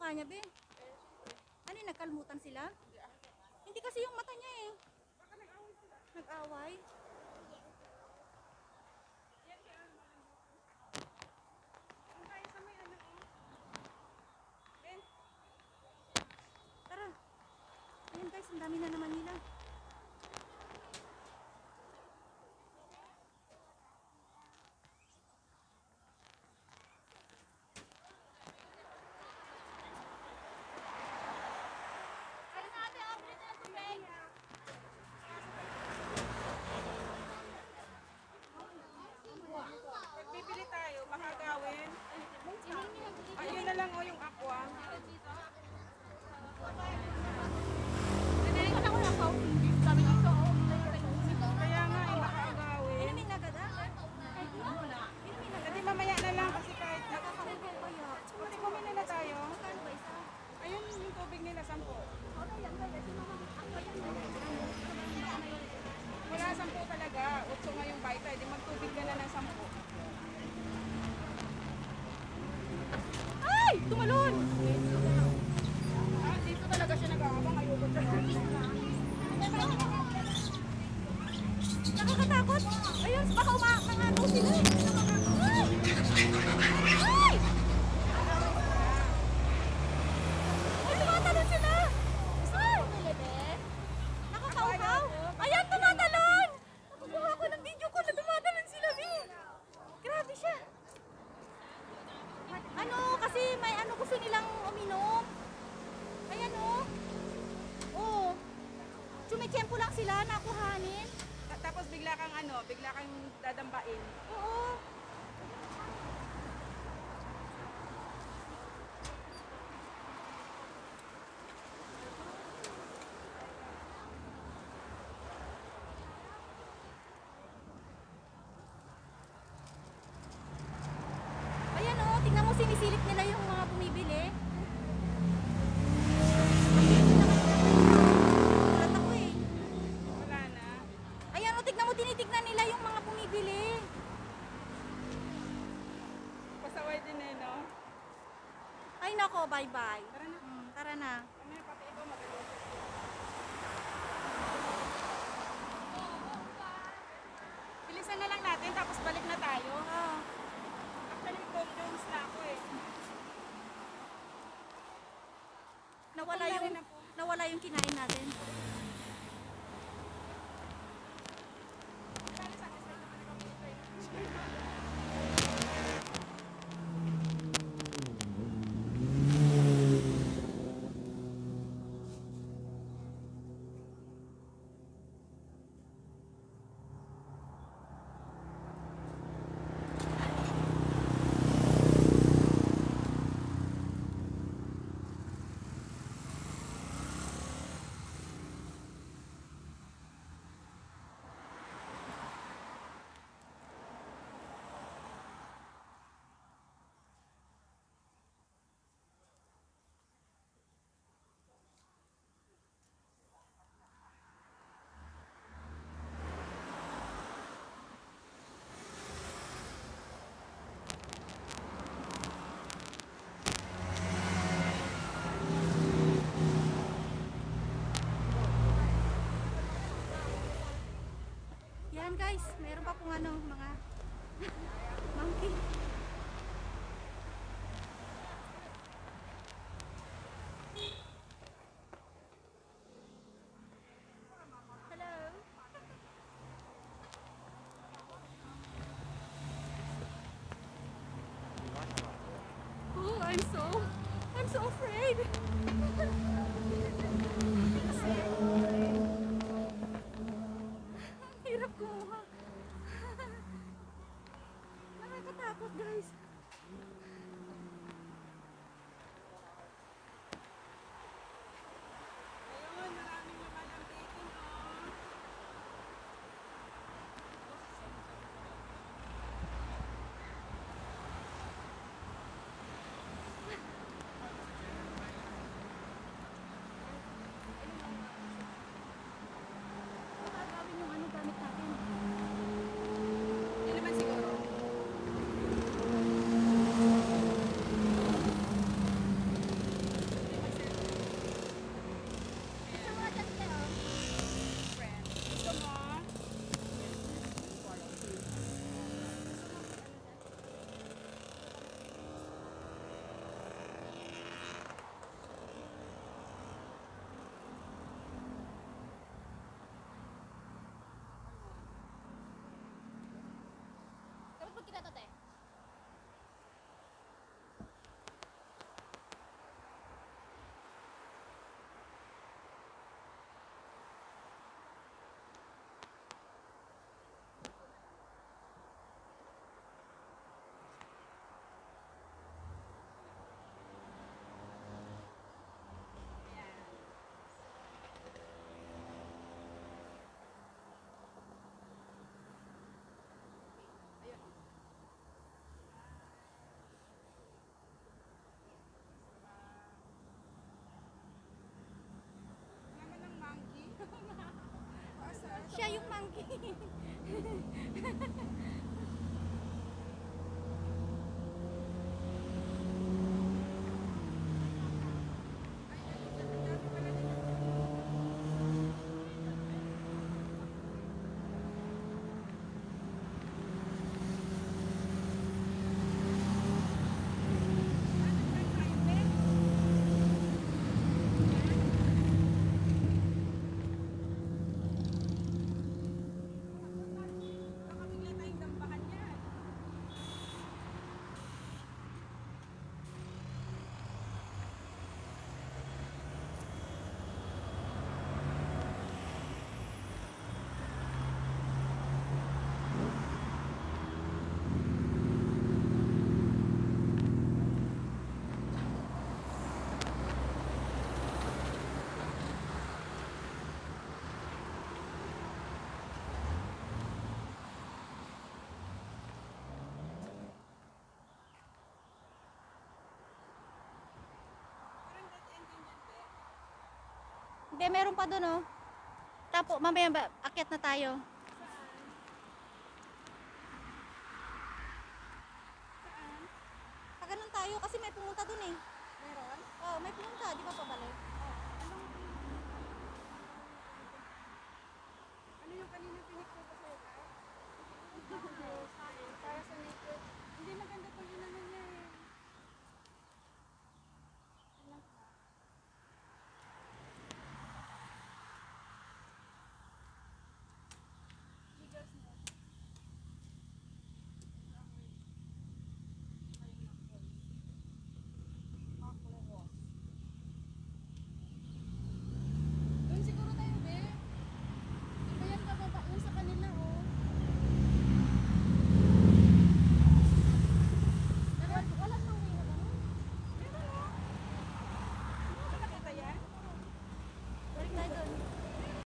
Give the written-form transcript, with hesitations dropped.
mukha niya, be? Ano yung nagkalmutan sila? Hindi kasi yung mata niya eh. Nag-away? Tara. Ayan guys, ang dami na naman nila. Bibili tayo, makagawin. Ayun na lang o yung aqua. Kaya nga, makagawin. Inumin na gada? Kasi mamaya na lang kasi kahit Nakakahugaw kaya. Kasi bumili na tayo. Magkano ba isa? Ayun yung tubig nila, 10. Wala 10 talaga. 8 nga yung baita. Di magtubig ka na ng 10. Ay! Tumalon! Ah, dito talaga siya nag-aabang. Ayoko siya. Nakakatakot! Ayun, baka umangagaw sila eh. Ay! Ay! Ay, tumatalon sila! Ay! Nakakauhaw! Ayan, tumatalon! Nakukuha ko ng video ko na tumatalon sila, Bi! Grabe siya! Ano, kasi may ano gusto nilang uminom. Ayan oh. Oh. Tsumechempo lang sila, nakuhanin. Tapos bigla kang dadambain. Oo. Ayan oh, tingnan mo sinisilip nila yung mga bumibili. Gulat ako eh. Wala na. Ayan oh, tignan mo tinitignan nila yung mga bumibili. Pasaway din eh, no? Ay nako, bye-bye. Tara na. Tara na. Kami pati iba magaling. Bilisan na lang natin tapos balik na tayo. Ah. Actually, Tom Jones na ako eh. Nawala yung kinain natin. Yan guys, meron pa pong ano, mga monkey. Hello. Oh, I'm so afraid. Hirap kumuha. Nakakatakot guys. Ayun, maraming naman ang baking oh. Baka bigla tayong dambahan yan. Parang dead end din yan, be. Hindi, meron pa doon oh. Tapo, mamaya akyat na tayo. Saan? Paganon tayo kasi may pumunta doon eh. Meron? Oh, may pumunta, di ba pabalik?